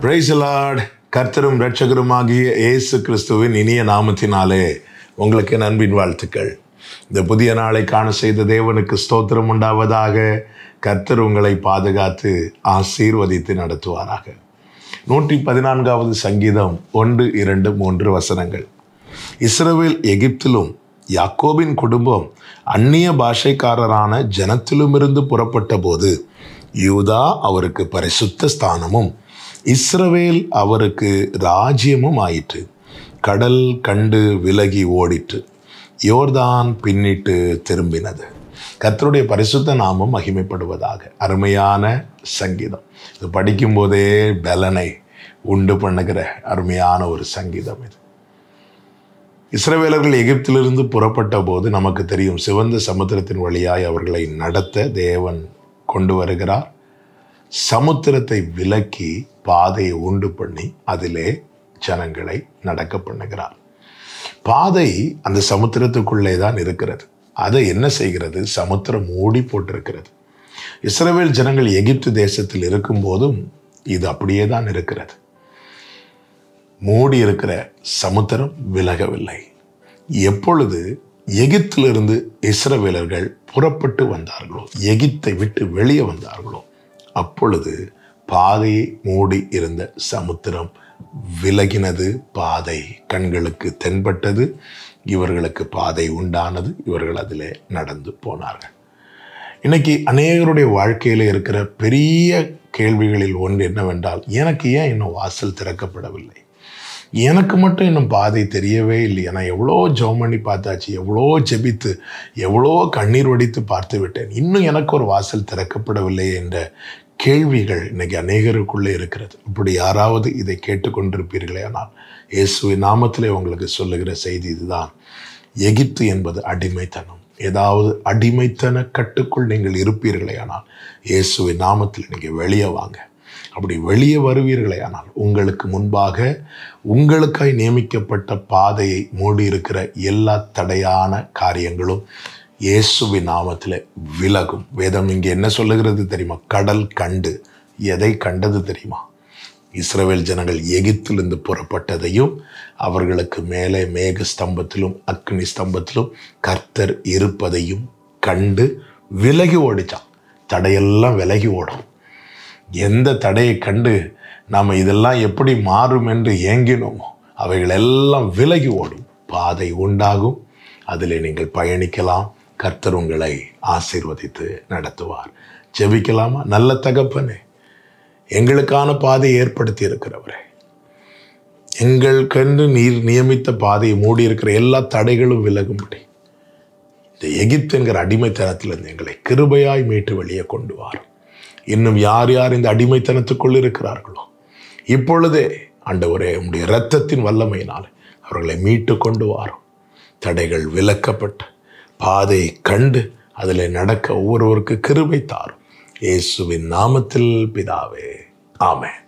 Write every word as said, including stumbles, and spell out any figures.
Praise the Lord. கர்த்தரும் இரட்சகருமாகிய இயேசு கிறிஸ்துவின் இனிய நாமத்தினாலே உங்களுக்கு என் அன்பின் வாழ்த்துக்கள். இந்த புதிய நாளை காண செய்த தேவனுக்கு ஸ்தோத்திரம் உண்டாவதாக. கர்த்தர் உங்களை பாதுகாத்து ஆசீர்வதித்து நடத்துவாராக. நூற்றி பதினான்காவது சங்கீதம் ஒன்று இரண்டு மூன்று வசனங்கள். இஸ்ரவேல் எகிப்திலும் யாக்கோபின் குடும்பம் அந்நிய பாஷைக்காரரான ஜனத்திலுமிருந்து புறப்பட்ட போது யூதா அவருக்கு பரிசுத்த ஸ்தானமும் இஸ்ரவேல் அவருக்கு ராஜ்யமும் ஆயிற்று. கடல் கண்டு விலகி ஓடிற்று, யோர்தான் பின்னிட்டு திரும்பினது. கர்த்தருடைய பரிசுத்த நாமம் மகிமைப்படுவதாக. அருமையான சங்கீதம். இது படிக்கும் போதே பலனை உண்டு பண்ணுகிற அருமையான ஒரு சங்கீதம் இது. இஸ்ரவேலர்கள் எகிப்திலிருந்து புறப்பட்ட போது நமக்கு தெரியும், சிவந்த சமுத்திரத்தின் வழியாய் அவர்களை நடத்த தேவன் கொண்டு வருகிறார். சமுத்திரத்தை விலக்கி பாதையை உண்டு பண்ணி அதிலே ஜனங்களை நடக்க பண்ணுகிறார். பாதை அந்த சமுத்திரத்துக்குள்ளே தான் இருக்கிறது. அதை என்ன செய்கிறது? சமுத்திரம் மூடி போட்டிருக்கிறது. இஸ்ரவேல் ஜனங்கள் எகிப்து தேசத்தில் இருக்கும் போதும் இது அப்படியே தான் இருக்கிறது. மூடி இருக்கிற சமுத்திரம் விலகவில்லை. எப்பொழுது எகிப்திலிருந்து இஸ்ரவேலர்கள் புறப்பட்டு வந்தார்களோ, எகிப்தை விட்டு வெளியே வந்தார்களோ, அப்பொழுது பாதையை மூடி இருந்த சமுத்திரம் விலகினது. பாதை கண்களுக்கு தென்பட்டது. இவர்களுக்கு பாதை உண்டானது. இவர்கள் அதிலே நடந்து போனார்கள். இன்னைக்கு அநேகருடைய வாழ்க்கையில் இருக்கிற பெரிய கேள்விகளில் ஒன்று என்னவென்றால், எனக்கு ஏன் இன்னும் வாசல் திறக்கப்படவில்லை? எனக்கு மட்டும் இன்னும் பாதை தெரியவே இல்லை. நான் எவ்வளோ ஜெபம் பண்ணி பார்த்தாச்சு, எவ்வளோ ஜெபித்து, எவ்வளோ கண்ணீர் வடித்து பார்த்து விட்டேன், இன்னும் எனக்கு ஒரு வாசல் திறக்கப்படவில்லை என்ற கேள்விகள் இன்னைக்கு அநேகருக்குள்ளே இருக்கிறது. இப்படி யாராவது இதை கேட்டுக்கொண்டிருப்பீர்களே ஆனால் இயேசுவின் நாமத்திலே உங்களுக்கு சொல்லுகிற செய்தி இதுதான். எகிப்து என்பது அடிமைத்தனம். ஏதாவது அடிமைத்தன கட்டுக்குள் நீங்கள் இருப்பீர்களே ஆனால் இயேசுவின் நாமத்தில் நீங்கள் வெளியே வாங்க. அப்படி வெளியே வருவீர்களே ஆனால் உங்களுக்கு முன்பாக உங்களுக்காய் நியமிக்கப்பட்ட பாதையை மூடி இருக்கிற எல்லா தடையான காரியங்களும் இயேசுவின் நாமத்தில் விலகும். வேதம் இங்கே என்ன சொல்லுகிறது தெரியுமா? கடல் கண்டு. எதை கண்டது தெரியுமா? இஸ்ரவேல் ஜனங்கள் எகிப்திலிருந்து புறப்பட்டதையும் அவர்களுக்கு மேலே மேக ஸ்தம்பத்திலும் அக்னி ஸ்தம்பத்திலும் கர்த்தர் இருப்பதையும் கண்டு விலகி ஓடிச்சான். தடையெல்லாம் விலகி ஓடும். எந்த தடையை கண்டு நாம் இதெல்லாம் எப்படி மாறும் என்று ஏங்கினோமோ அவைகள் எல்லாம் விலகி ஓடும். பாதை உண்டாகும். அதில் நீங்கள் பயணிக்கலாம். கர்த்தர் உங்களை ஆசீர்வதித்து நடத்துவார். ஜெபிக்கலாமா? நல்ல தகப்பனே, எங்களுக்கான பாதையை ஏற்படுத்தி இருக்கிறவரே, எங்களுக்கென்று நீர் நியமித்த பாதையை மூடி இருக்கிற எல்லா தடைகளும் விலகும்படி இந்த எகிப்து என்கிற அடிமைத்தனத்திலிருந்து எங்களை கிருபையாய் மீட்டு வெளியே கொண்டு வாரும். இன்னும் யார் யார் இந்த அடிமைத்தனத்துக்குள் இருக்கிறார்களோ இப்பொழுதே ஆண்டவரே உம்முடைய இரத்தத்தின் வல்லமையினால் அவர்களை மீட்டு கொண்டு வாரும். தடைகள் விலக்கப்பட்டு பாதையை கண்டு அதில் நடக்க ஒவ்வொருவருக்கு கிருபை தாரும். இயேசுவின் நாமத்தில் பிதாவே, ஆமென்.